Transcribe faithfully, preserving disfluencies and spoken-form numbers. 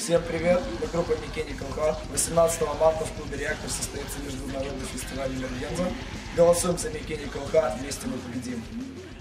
Всем привет, мы группа Mechanical Heart. восемнадцатого марта в клубе Реактор состоится международный фестиваль Эмергенза. Голосуем за Mechanical Heart, вместе мы победим.